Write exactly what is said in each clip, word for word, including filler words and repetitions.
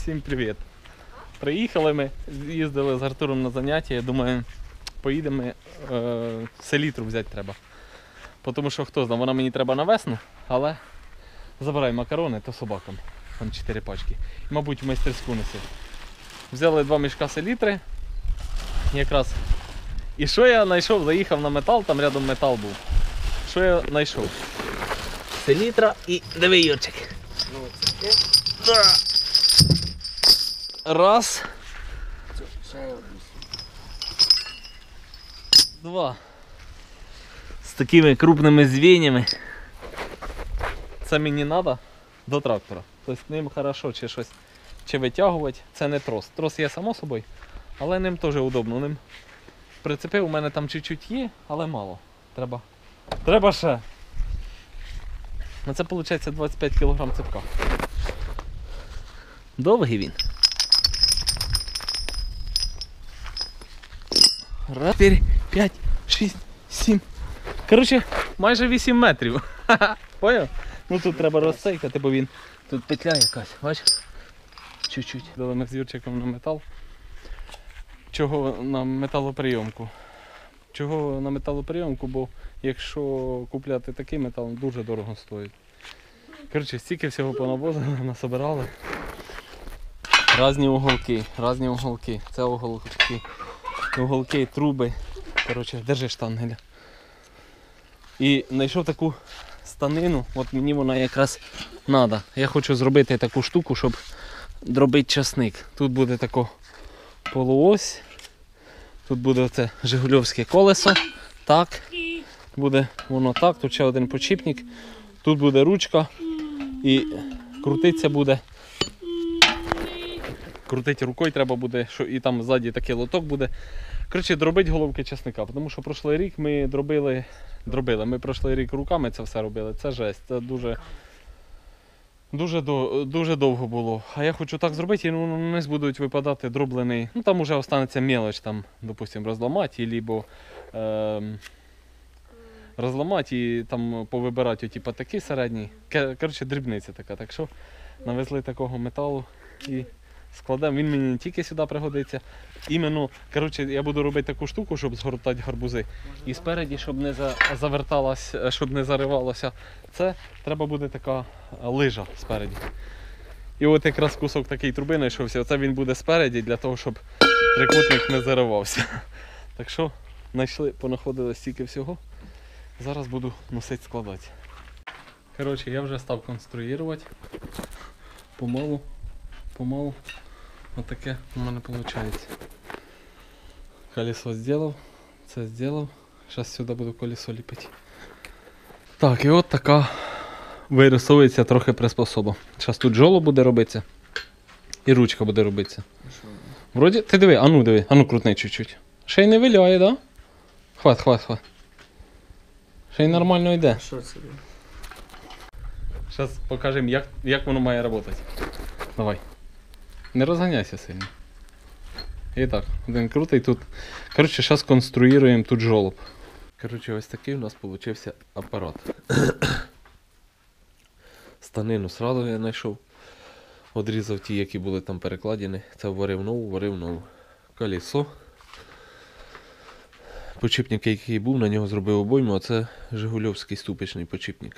Всім привіт! Приїхали ми, їздили з Артуром на заняття, я думаю, поїдемо, е, селітру взяти треба. Тому що хто знає, вона мені треба на весну, але забирай макарони, то собакам. Там чотири пачки. І, мабуть, в майстерську несу. Взяли два мішка селітри. Якраз. І що я знайшов? Заїхав на метал, там рядом метал був. Що я знайшов? Селітра і диви, Юрчик. Ну, це є. Раз. Ще один. Два. З такими крупними звеньями. Це мені треба до трактора. Тобто ним хорошо чи щось чи витягувати. Це не трос. Трос є само собою, але ним теж удобно. Ним прицепив, у мене там чуть-чуть є, але мало. Треба. Треба ще. Ну це виходить двадцять п'ять кілограм цепка. Довгий він. Раз, чотири, п'ять, шість, сім. Коротше, майже вісім метрів. Поняв? Ну тут треба розсейкати, бо він тут петля якась, бачиш? Чуть-чуть. Дали ми з Юрчиком на метал. Чого на металоприйомку? Чого на металоприйомку, бо якщо купляти такий метал, дуже дорого стоїть. Коротше, стільки всього понавозили, насобирали. Разні уголки, різні уголки. Це уголки, уголки, труби. Коротше, держи штангеля. І знайшов таку станину, от мені вона якраз треба. Я хочу зробити таку штуку, щоб дробити часник. Тут буде тако полуось, тут буде оце жигульовське колесо, так, буде воно так, тут ще один почіпник, тут буде ручка і крутиться буде. Крутити рукою треба буде, що і там ззаді такий лоток буде. Коротше, дробити головки часника, тому що прошлий рік ми дробили, дробили, ми прошлий рік руками це все робили, це жесть, це дуже, дуже, дуже довго було. А я хочу так зробити, і ну, вниз будуть випадати дроблений, ну там вже останеться мелоч, там, допустим, розламати, або е, розламати і там повибирати оті патаки середні. Коротше, дрібниця така, так що навезли такого металу і складемо, він мені не тільки сюди пригодиться. Іменно, коротше, я буду робити таку штуку, щоб згортати гарбузи. І спереді, щоб не заверталась, щоб не заривалося, це треба буде така лижа спереді. І от якраз кусок такий труби знайшовся, оце він буде спереді для того, щоб трикутник не заривався. Так що, знайшли, понаходили стільки всього. Зараз буду носити, складати. Коротше, я вже став конструювати. Помалу. Помалу. Отаке у мене виходить. Колесо зробив, це зробив. Зараз сюди буду колесо ліпити. Так, і от така вирисовується трохи приспособа. Зараз тут жоло буде робитися. І ручка буде робитися. Вроді, ти диви, а ну диви, а ну крутни чуть-чуть. Ще й не виляє, да? Хват, хват, хват. Ще й нормально йде. Що це? Зараз покажемо, як, як воно має працювати. Давай. Не розганяйся сильно. І так, один крутий тут. Коротше, зараз конструюємо тут жолоб. Коротше, ось такий у нас вийшов апарат. Станину сразу я знайшов. Одрізав ті, які були там перекладені. Це варив нову, варив нову. Колесо. Почіпник, який був, на нього зробив обойму, а це жигульовський ступичний почіпник.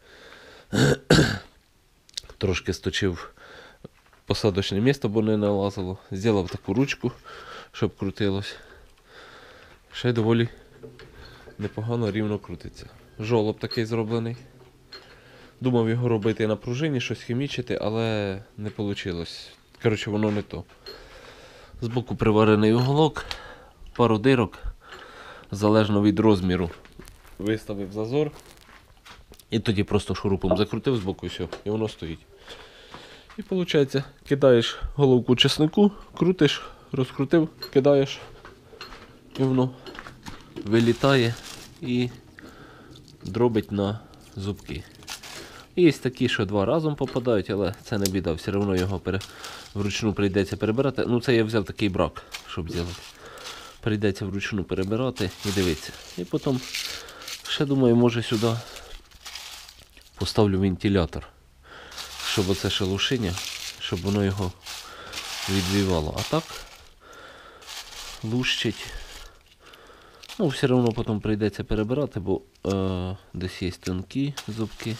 Трошки сточив посадочне місце, бо не налазило. Зробив таку ручку, щоб крутилось. Ще й доволі непогано рівно крутиться. Жолоб такий зроблений. Думав його робити на пружині, щось хімічити, але не вийшло. Коротше, воно не то. Збоку приварений уголок, пару дирок, залежно від розміру. Виставив зазор. І тоді просто шурупом закрутив збоку і все, і воно стоїть. І виходить, кидаєш головку чеснику, крутиш, розкрутив, кидаєш, і воно вилітає і дробить на зубки. Є такі, що два разом попадають, але це не біда, все одно його пере... вручну прийдеться перебирати. Ну це я взяв такий брак, щоб зробити. Прийдеться вручну перебирати і дивитися. І потім, ще думаю, може сюди поставлю вентилятор, щоб оце шелушиння, щоб воно його відвівало. А так лущить. Ну, все одно потім прийдеться перебирати, бо е, десь є тонкі зубки.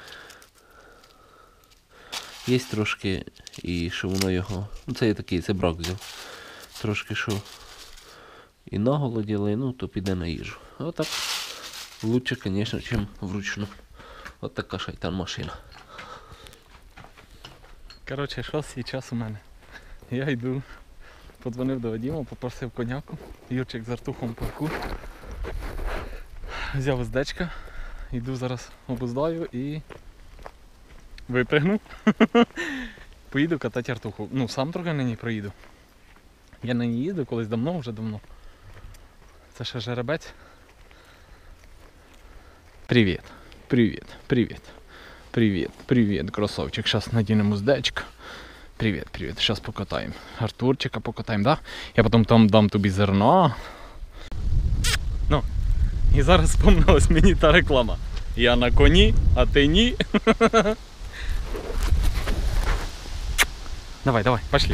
Є трошки і що воно його... Ну це є такий, це брак взяв. Трошки що і наголо ділає, ну то піде на їжу. А отак лучше, звісно, ніж вручну. От така шайтан машина. Коротше, що зараз у мене? Я йду, подзвонив до Вадима, попросив коняку. Юрчик з Артухом парку. Взяв уздечка, йду зараз обуздаю і випригну. Поїду катати Артуху. Ну, сам трохи на ній проїду. Я на ній їздив колись давно, вже давно. Це ще жеребець. Привіт, привіт, привіт, привіт, привіт, красавчик. Зараз надінемо уздечка. Привіт, привіт, зараз покатаємо. Артурчика покатаємо, да? Я потім там дам тобі зерна. Ну, і зараз спомнилась мені та реклама. Я на коні, а ти ні. Давай, давай, пошли.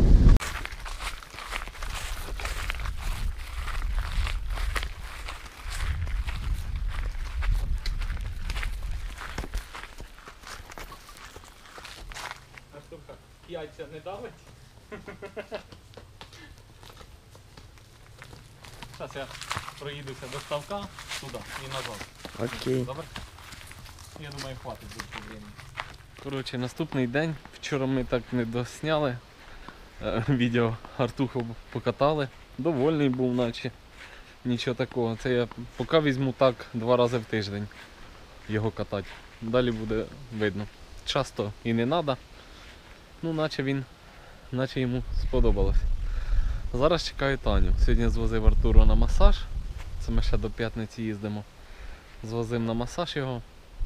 Артурка, яйця не давить? Зараз я проїдуся до ставка, туди і назад. Окей. Добре? Я думаю, хватить буде по времени. Коротше, наступний день. Вчора ми так не досняли. Е, Відео Артуху покатали. Довольний був, наче. Нічого такого. Це я поки візьму так два рази в тиждень його катати. Далі буде видно. Часто і не треба. Ну, наче він, наче йому сподобалось. Зараз чекаю Таню. Сьогодні звозив Артура на масаж. Це ми ще до п'ятниці їздимо. Звозив на масаж його.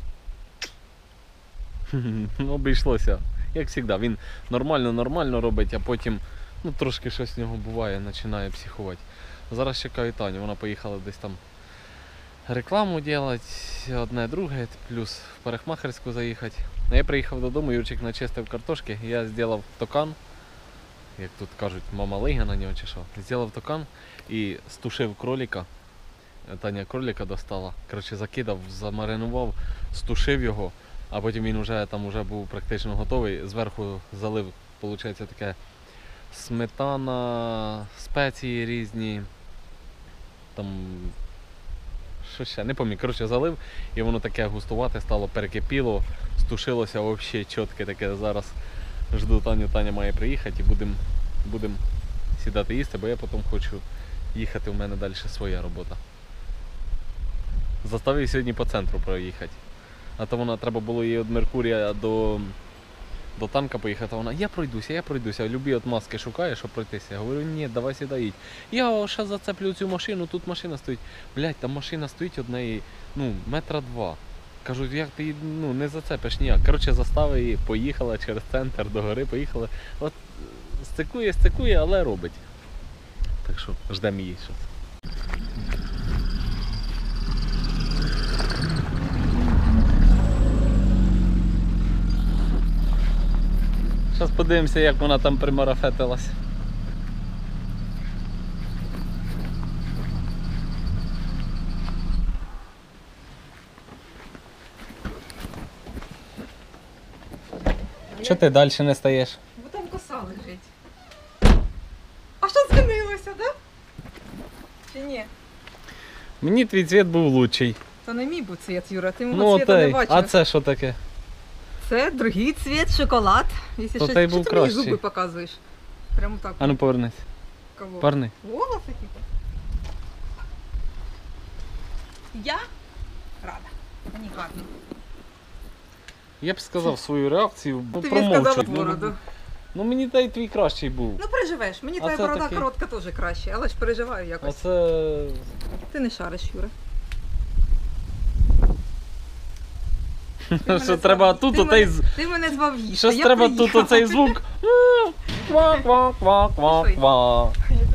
Ну, обійшлося. Як завжди, він нормально-нормально робить, а потім ну, трошки щось з нього буває, починає психувати. Зараз чекаю Таню, вона поїхала десь там рекламу робити, одне друге, плюс в парикмахерську заїхати. А я приїхав додому, Юрчик начистив картошки, я зробив токан, як тут кажуть, мама лига на нього чи що. Зробив токан і стушив кролика. Таня кролика достала, коротше закидав, замаринував, стушив його, а потім він вже там вже був практично готовий. Зверху залив, виходить, таке сметана, спеції різні, там що ще, не пам'ятаю, коротше залив і воно таке густувате стало, перекипіло, стушилося взагалі чітке таке. Зараз жду Таню, Таня має приїхати і будемо будем сідати їсти, бо я потім хочу їхати, у мене далі своя робота. Заставив сьогодні по центру проїхати. А то вона, треба було їй від Меркурія до, до танка поїхати, а вона, я пройдуся, я пройдуся, любі от маски шукає, щоб пройтися. Я говорю, ні, давай сюди їдь. Я ще зацеплю цю машину, тут машина стоїть. Блять, там машина стоїть однеї, ну, метра два. Кажу, як ти її, ну, не зацепиш ніяк. Коротше, заставив її, поїхала через центр до гори, поїхала. От стикує, стикує, але робить. Так що, ждемо її щось. Зараз подивимося, як вона там примарафетилась. Чого ти далі не стаєш? Бо там коса лежить. А що змінилося, да? Чи ні? Мені твій цвіт був лучший. Це не мій був цвіт, Юра, ти мого Ну цвіта не той, бачив. а це що таке? Це другий цвіт, шоколад. Якщо То що, той що був ти мені кращий. зуби показуєш? Прямо так. А ну повернись. Кого? Парни. Волоси типу. Я рада. Мені гарно. Я б сказав свою реакцію, бо Ти мені сказала промовчу. бороду. Ну, ну мені та й твій кращий був. Ну переживеш, мені А твоя це борода такий? коротка теж краще, але ж переживаю А якось. це... Ти не шариш, Юра. Ти Що мене треба звав- тут ти отей... мене- з- Ти мене звав їсти, Щось я треба тут приїхала. оцей звук. Ква-ква-ква-ква-ква.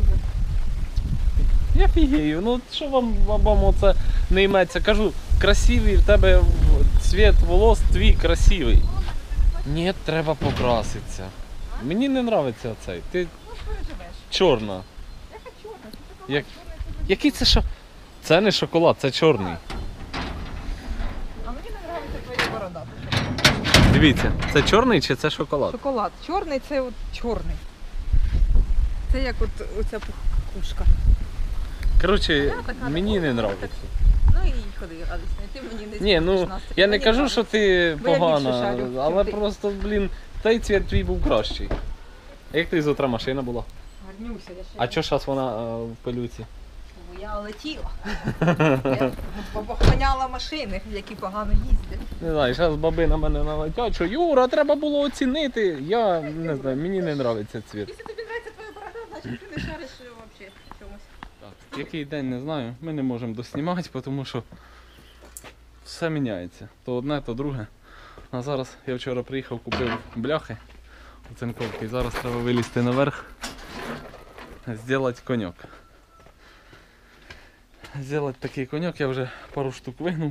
Я фігею, ну що вам, вам оце не йметься? Кажу, красивий в тебе в- цвіт волос твій красивий. Ні, треба покраситися. Мені не подобається цей. Ти Ну, переживеш. чорна. Яка чорна? Це шоколад. Як- Чорний це дуже- Який це що? Це не шоколад, це чорний. А мені не подобається твоя борода. Дивіться, це чорний чи це шоколад? Шоколад. Чорний це от чорний. Це як от оця пушка. Коротше, Я така мені не така. подобається. Ну і ходи радісний. Ти мені не Ні, ну зробиш настрій. я не Мені кажу, нравиться. що ти Бо я більше погана, шарю, але чим ти. просто, блін, той цвіт твій був кращий. А як ти завтра машина була? Гарнюся, я ще. А чого зараз вона е, в пилюці? Бо я летіла. Я похваняла машини, які погано їздять. Не знаю, зараз баби на мене налетять, що Юра, треба було оцінити. Я не знаю, мені не подобається цвіт. Якщо тобі подобається твоя борода, значить ти не шариш е, взагалі в чомусь. Так, який день не знаю, ми не можемо доснімати, тому що все міняється. То одне, то друге. А зараз я вчора приїхав, купив бляхи оцинковки. Зараз треба вилізти наверх, зробити коньок. Зробити такий коньок, я вже пару штук вигнув.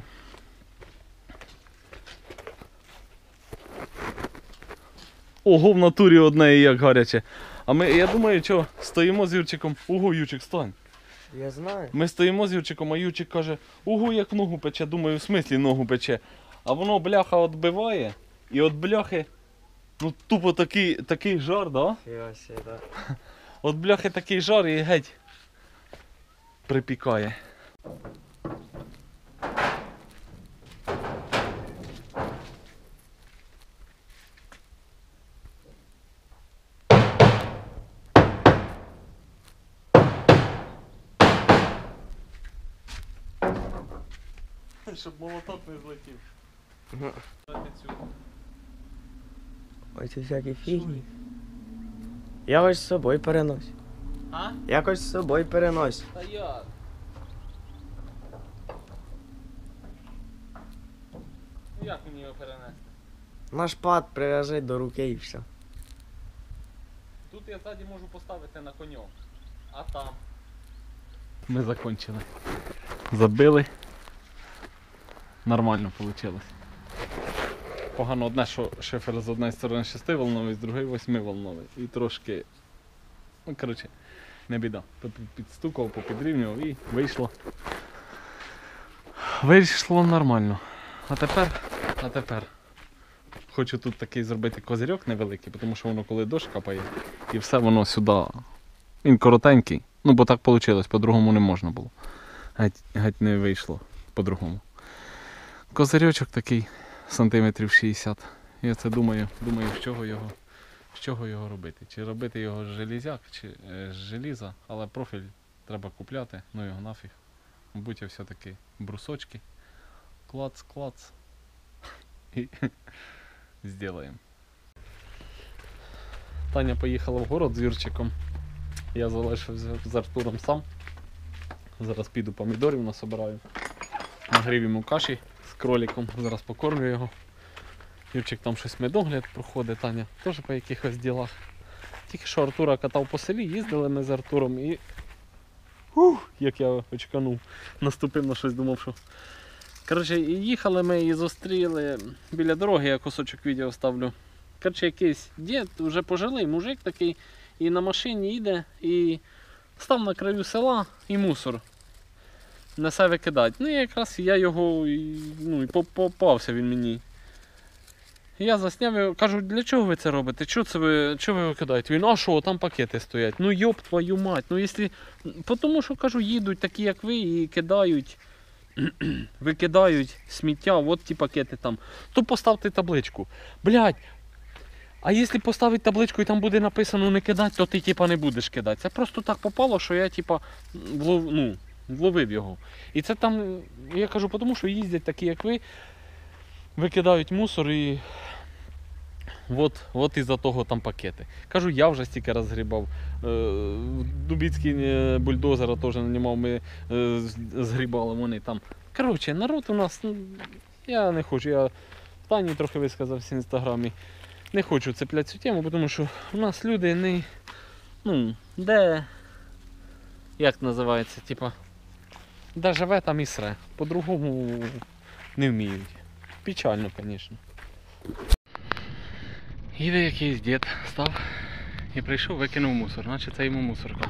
Ого, в натурі одне і як гаряче. А ми, я думаю, що стоїмо з Юрчиком. Ого, Юрчик, стань. Я знаю. Ми стоїмо з Юрчиком, а Юрчик каже, ого, як ногу пече. Думаю, в смислі ногу пече. А воно бляха відбиває, і от бляхи, ну тупо такий, такий жар, да? Фіга себе, да. От бляхи такий жар і геть припікає. Щоб молоток не злетів. Мгм. Ой, це всякі фігні. Якось з собою перенось. А? Якось з собою перенось. Та як? Ну як мені його перенести? На шпат прив'яжи до руки і все. Тут я ззаді можу поставити на коньок. А там. Ми закончили. Забили. Нормально вийшло. Погано одне, що шифер з однієї сторони шестиволновий, з другої восьмиволновий. І трошки. Ну, коротше, не біда. Підстукав, попідрівнював і вийшло. Вийшло нормально. А тепер, а тепер. Хочу тут такий зробити козирьок невеликий, тому що воно коли дощ капає, і все воно сюди. Він коротенький. Ну бо так вийшло, по-другому не можна було. Геть, геть не вийшло по-другому. Козирьочок такий сантиметрів шістдесят. Я це думаю, думаю, з чого його, з чого його робити. Чи робити його з железяк, чи е, з желіза, але профіль треба купляти, ну його нафіг. Мабуть, я все-таки брусочки. Клац, клац. І зробимо. Таня поїхала в город з Юрчиком. Я залишився з Артуром сам. Зараз піду помідорів насобираю. Нагрів йому каші з кроликом. Зараз покормлю його. Юрчик там щось медогляд проходить, Таня теж по якихось ділах. Тільки що Артура катав по селі, їздили ми з Артуром і... Ух, як я очканув. Наступив на щось, думав, що... Коротше, і їхали ми і зустріли біля дороги, я кусочок відео ставлю. Коротше, якийсь дід, вже пожилий мужик такий, і на машині їде, і став на краю села і мусор несе викидати. Ну і якраз я його, і, ну і попався він мені. Я засняв його, кажу, для чого ви це робите? Чого це ви, чого ви викидаєте? Він, а що, там пакети стоять. Ну йоп твою мать, ну якщо... Тому що, кажу, їдуть такі як ви і кидають, викидають сміття, от ті пакети там. То поставте табличку. Блядь, а якщо поставити табличку і там буде написано не кидати, то ти типа не будеш кидати. Це просто так попало, що я типа влов, ну, вловив його. І це там, я кажу, тому що їздять такі як ви, викидають мусор і от, от із-за того там пакети. Кажу, я вже стільки раз згрібав. Дубіцький бульдозера теж нанімав, ми згрібали вони там. Коротше, народ у нас, ну, я не хочу, я Тані трохи висказався в інстаграмі. Не хочу цепляти цю тему, тому що у нас люди не, ну, де, як називається, типа, де живе, там і сре. По-другому не вміють. Печально, звісно. Їде якийсь дід, став і прийшов, викинув мусор, наче це йому мусорка.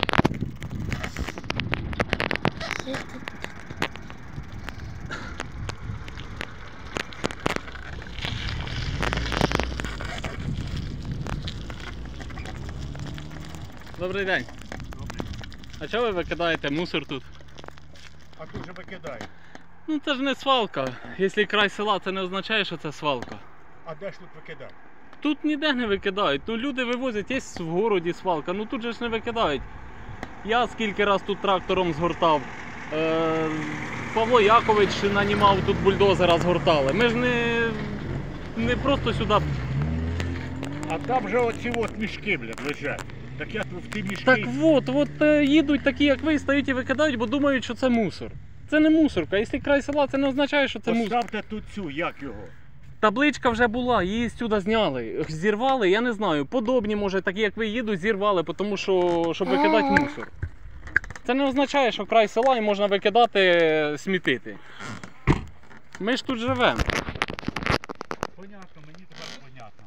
Добрий день. А чого ви викидаєте мусор тут? А тут же викидають. Ну це ж не свалка. Якщо край села, це не означає, що це свалка. А де ж тут викидають? Тут ніде не викидають. Ну люди вивозять, є в городі свалка, ну тут же ж не викидають. Я скільки раз тут трактором згортав. Е, Павло Якович нанімав тут бульдозера згортали. Ми ж не, не просто сюди. А там же оці от мішки, блядь, лежать. Так я тут в ті мішки. Так от, от е, їдуть такі, як ви, стають і викидають, бо думають, що це мусор. Це не мусорка. Якщо край села, це не означає, що це мусор. Поставте тут цю, як його. Табличка вже була, її сюди зняли. Зірвали, я не знаю. Подобні, може, такі як ви їдуть, зірвали, тому що, щоб викидати мусор. Це не означає, що край села і можна викидати, смітити. Ми ж тут живемо. Понятно, мені тепер понятно.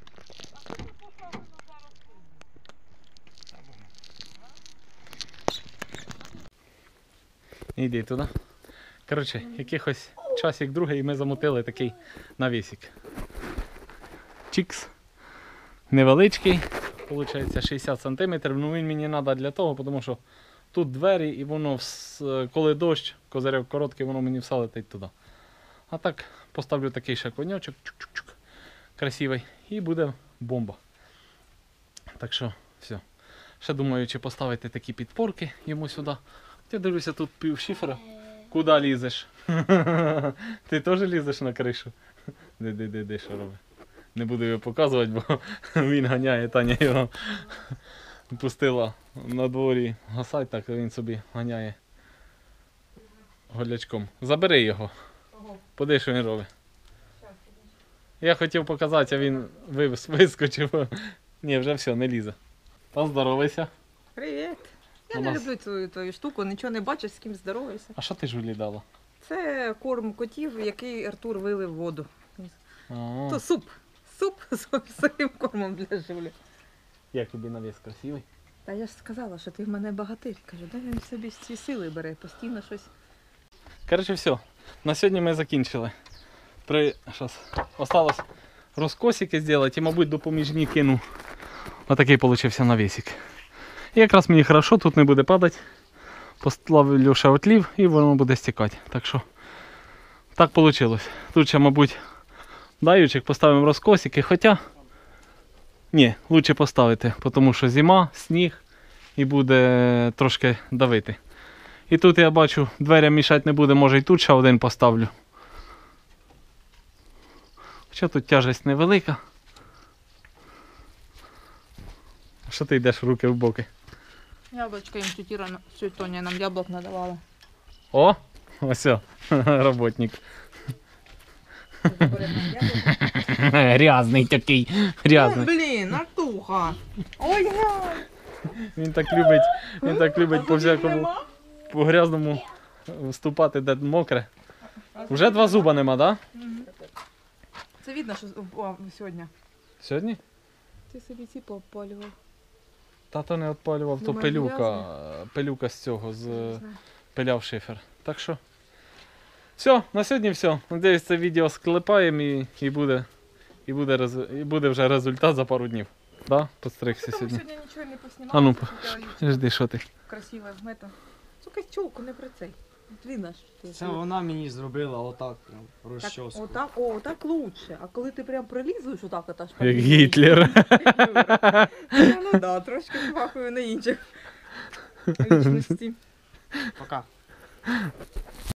Іди туди. Коротше, якихось часик другий і ми замутили такий навісик. Чікс. Невеличкий, виходить шістдесят сантиметрів. Ну він мені треба для того, тому що тут двері і воно, вс- коли дощ, козиряк короткий, воно мені все летить туди. А так поставлю такий ще коньочок, чук-чук-чук, красивий, і буде бомба. Так що, все. Ще думаю, чи поставити такі підпорки йому сюди. Я дивлюся, тут пів шифера. Куди лізеш? Ти теж лізеш на кришу? Де-де-де, що робить? Не буду його показувати, бо він ганяє, Таня його пустила на дворі гасать, так він собі ганяє голячком. Забери його. Поди, що він робить. Я хотів показати, а він вивез, вискочив. Ні, вже все, не лізе. Поздоровайся. Привіт. Я У не нас- люблю твою, твою штуку, нічого не бачиш, з ким здороваєшся. А що ти Жулі дала? Це корм котів, який Артур вилив в воду. А, То суп. Суп з своїм кормом для Жулі. як тобі навіс красивий? Та я ж сказала, що ти в мене багатир. Кажу, де він собі ці сили бере, постійно щось. Коротше, все. На сьогодні ми закінчили. При... Щас. Осталось розкосики зробити і, мабуть, допоміжні кину. Отакий получився навісик. І якраз мені хорошо, тут не буде падати. Поставлю ще отлів і воно буде стікати. Так що так вийшло. Тут ще, мабуть, даючик поставимо розкосики, хоча ні, краще поставити, тому що зима, сніг і буде трошки давити. І тут я бачу, дверям мішати не буде, може і тут ще один поставлю. Хоча тут тяжесть невелика. Що ти йдеш руки в боки? Яблучко їм тютіра, Тоня нам яблук надавала. О! Ось, о, роботник. Грязний такий, грязний. Блін, Артуха! Ой, гай! Він так любить, він так любить по всякому, по грязному вступати, де мокре. Вже два зуба нема, так? Да? Це видно, що о, сьогодні. Сьогодні? Ти собі ці попалював. Та то не відпалював, то Думаю, пилюка, пилюка з цього, з Не знаю. пиляв шифер. Так що, все, на сьогодні все. Надіюсь, це відео склепаємо і, і, буде, і, буде, рез- і буде вже результат за пару днів. Да? Постригся Тому сьогодні. сьогодні нічого не поснімала. А ну, тільки Жди, що ти? красиво вмета. Сука, чулку, не про цей. Дві наш. Це вона мені зробила отак прям Так, розчоску. отак, о, так лучше. А коли ти прям прилізуєш отак, отак. Як Гітлер. Ну да, трошки пахую на інших лічності. Пока.